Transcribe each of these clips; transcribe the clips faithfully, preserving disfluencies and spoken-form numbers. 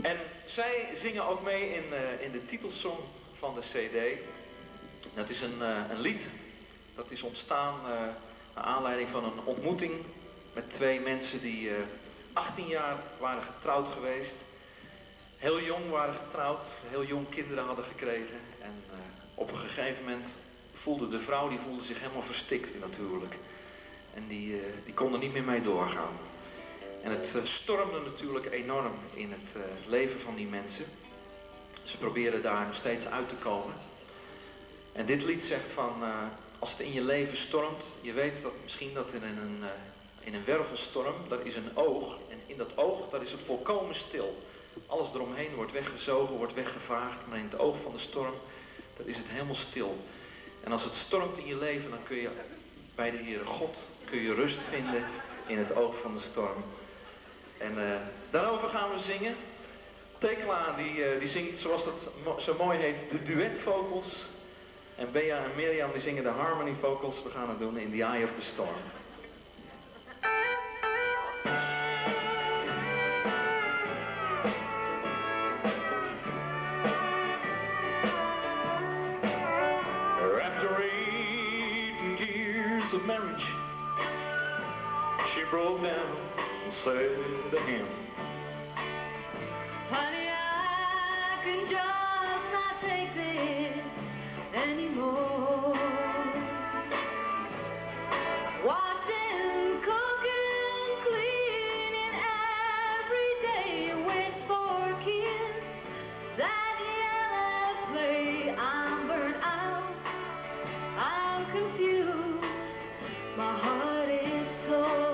En zij zingen ook mee in, uh, in de titelsong van de cd. Dat is een, uh, een lied dat is ontstaan uh, naar aanleiding van een ontmoeting met twee mensen die uh, achttien jaar waren getrouwd geweest. Heel jong waren getrouwd, heel jong kinderen hadden gekregen. En uh, op een gegeven moment voelde de vrouw die voelde zich helemaal verstikt in dat huwelijk. En die, uh, die kon er niet meer mee doorgaan. En het uh, stormde natuurlijk enorm in het uh, leven van die mensen. Ze probeerden daar nog steeds uit te komen. En dit lied zegt van, uh, als het in je leven stormt, je weet dat misschien dat in een, uh, in een wervelstorm, daar is een oog. En in dat oog, daar is het volkomen stil. Alles eromheen wordt weggezogen, wordt weggevaagd, maar in het oog van de storm, daar is het helemaal stil. En als het stormt in je leven, dan kun je bij de Heere God, kun je rust vinden in het oog van de storm. En uh, daarover gaan we zingen. Tekla die, uh, die zingt, zoals dat mo zo mooi heet, de duetvocals. En Bea en Mirjam die zingen de harmony vocals. We gaan het doen in The Eye of the Storm. After eight years of marriage, she broke down and said to him, honey, I can just not take this anymore. Washing, cooking, cleaning every day with four kids. That yellow play, I'm burnt out, I'm confused, my heart is sore.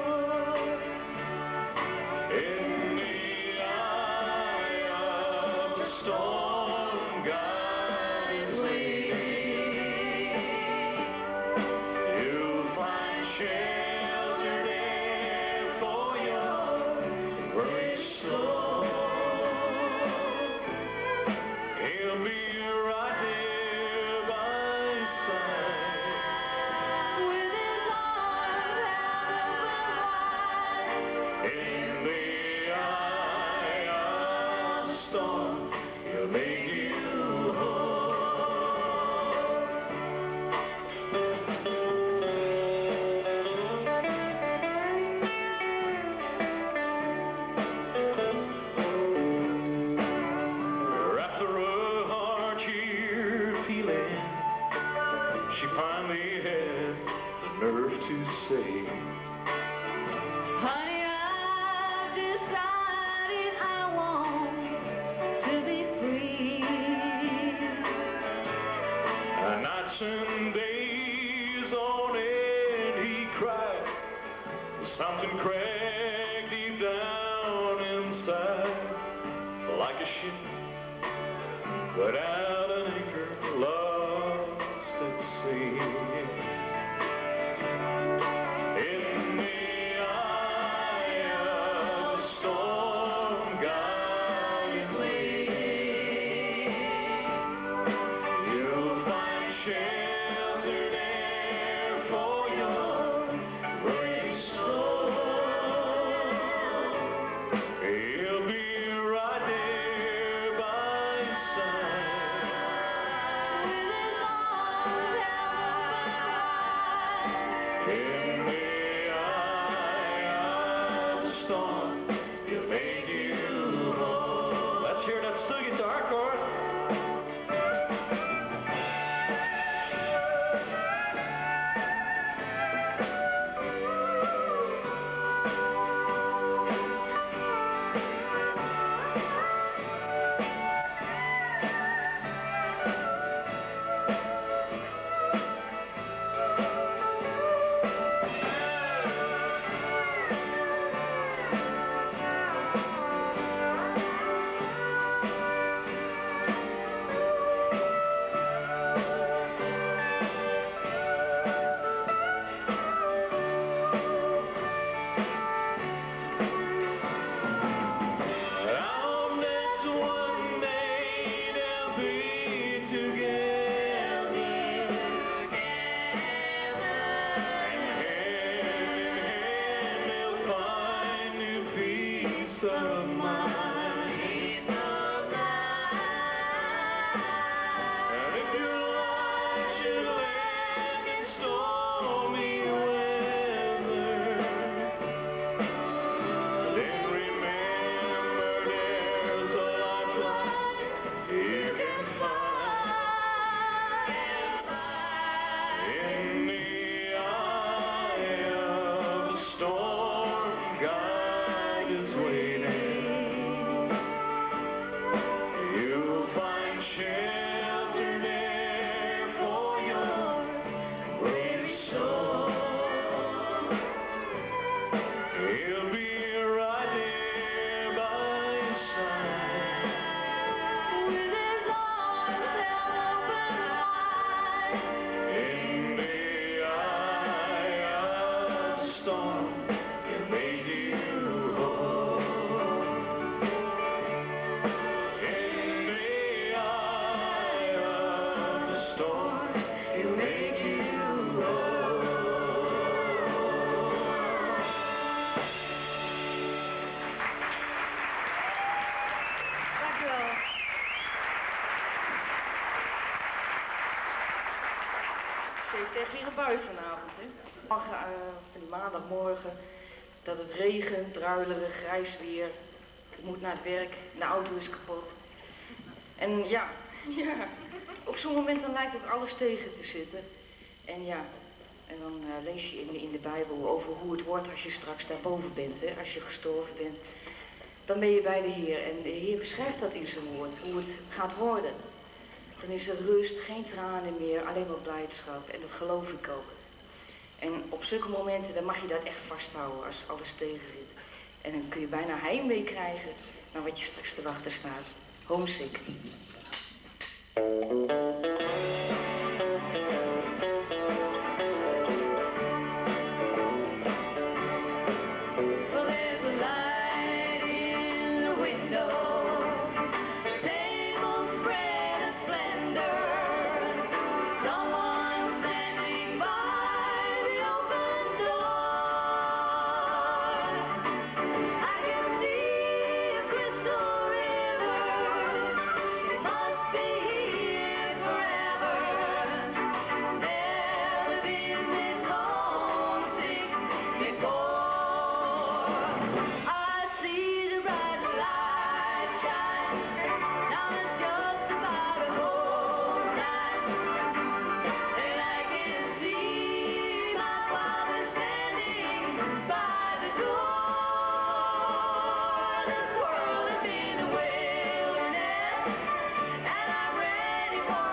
In the eye of the storm, guides me. You'll find shelter there for your great soul. He'll be right there by your side, with his arms held open wide. In the eye of the storm, he'll make you whole. After a hard year feeling, she finally had the nerve to say, honey, I've decided I want to be free. Nights and days on end he cried, something cracked deep down inside, like a ship without an anchor, lost at sea. In the eye of the storm, guides me. You'll find shelter there for your great soul. He'll be right there by your side, with his arms held open wide. In the eye of the storm, he'll make you whole. Let's hear that steel guitar chord. I'll bet one day they'll be together, and storm guide is waiting. You'll find shelter there for your weary soul. He'll be right there by your side. With his arms held open wide. In the eye of the storm, He'll make you whole. In the eye of the storm, He'll make you whole. Dankjewel. Ze heeft echt weer een bui vanavond, hè? Morgen, eh, van die maandagmorgen, dat het regent, druilerig, grijs weer. Ik moet naar het werk, de auto is kapot. En ja, ja, op zo'n moment dan lijkt het alles tegen te zitten. En ja, en dan eh, lees je in, in de Bijbel over hoe het wordt als je straks daarboven bent, hè? Als je gestorven bent. Dan ben je bij de Heer en de Heer beschrijft dat in zijn woord, hoe het gaat worden. Dan is er rust, geen tranen meer, alleen maar blijdschap. En dat geloof ik ook. En op zulke momenten dan mag je dat echt vasthouden als alles tegen zit. En dan kun je bijna heimwee krijgen naar wat je straks te wachten staat. Homesick. Well, there's a light in the window. The table spread a splendor. Someone standing by the open door. I can see a crystal river. It must be here forever. Never been this homesick before. I see the bright light shine. Now it's just about a home time. And I can see my father standing by the door. This world has been a wilderness, and I'm ready for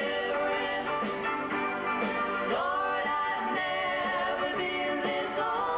deliverance. Lord, I've never been this old.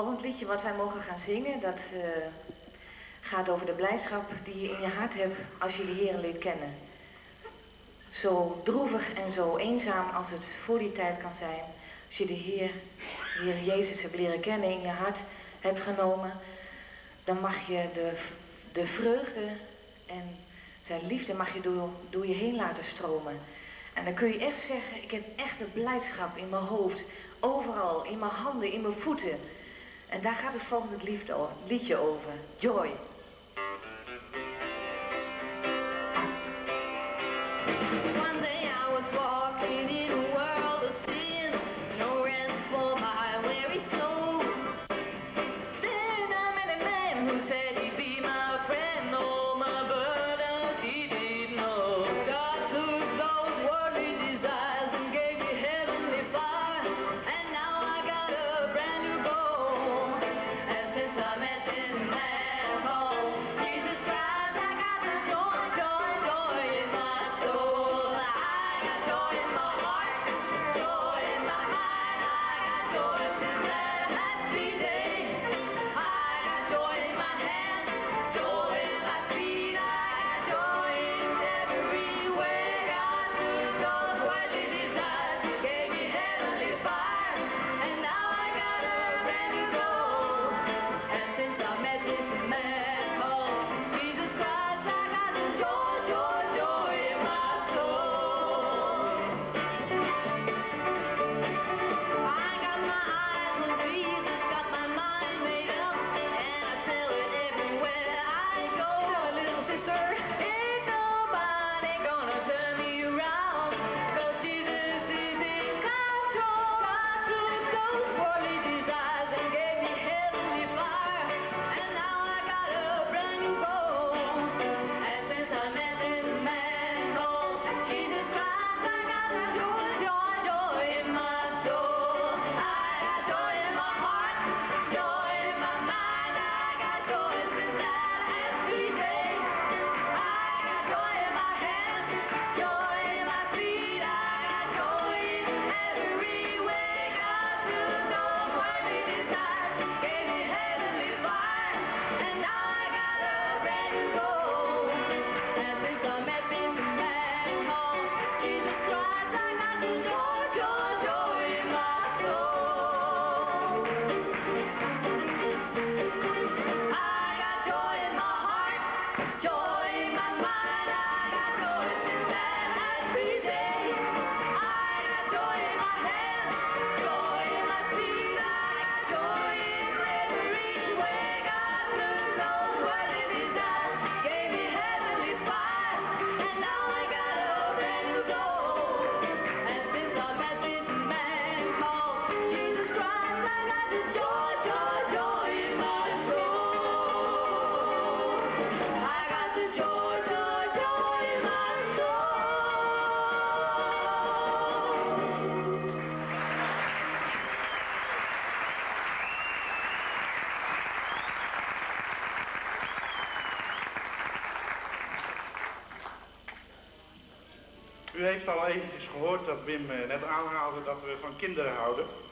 volgend liedje wat wij mogen gaan zingen, dat uh, gaat over de blijdschap die je in je hart hebt als je de Heer leert kennen. Zo droevig en zo eenzaam als het voor die tijd kan zijn, als je de Heer, de Heer Jezus hebt leren kennen, in je hart hebt genomen, dan mag je de, de vreugde en zijn liefde mag je door, door je heen laten stromen. En dan kun je echt zeggen, ik heb echt een blijdschap in mijn hoofd, overal, in mijn handen, in mijn voeten. En daar gaat het volgende liefde, liedje over, Joy. One day I was walking in a world of sin, no rest for my weary soul. Then I met a man who said he'd be my friend, all my burdens he did know. God took those worldly desires and gave me heavenly fire, and now I got a brand new goal. And since I met this man called Jesus Christ, I got the joy, joy, joy in my soul. I got joy in my heart, joy in my mind. I got joy since that happy day. I got joy in my hands, joy in my feet. I got joy in every way. God took those worldly desires, gave me heavenly fire, and now I got a brand new goal. And since I met this man called Jesus Christ, I got the joy, joy, joy in my soul. I got my eyes on Jesus, got my mind made up, and I tell it everywhere I go. Tell it, little sister, ain't nobody gonna turn me around, 'cause Jesus is in control. God took those worldly desires and gave me heavenly fire, and now I got a brand new goal. And since I met this man called Jesus Christ, I got the joy, joy, joy in my soul. I got joy in my heart, joy in my mind. I got joy since that happy day. I got joy in my hands, joy in my feet. I got joy in every way. God took those worldly desires, gave me heavenly fire, and now I got a brand new goal. And since I met this man called Jesus Christ, I got the joy, joy, joy in my soul. I got joy in my heart, joy in my mind. I got joy since that happy day. I got joy in my hands, joy in my feet. I got joy in every way. God took those worldly desires, gave me heavenly fire, and now I got a brand new goal. And since I met this man called Jesus Christ, I got the joy, joy, joy in my soul. I got the joy, joy, joy in my soul. U heeft al eventjes gehoord dat Wim eh, net aanhaalde dat we van kinderen houden.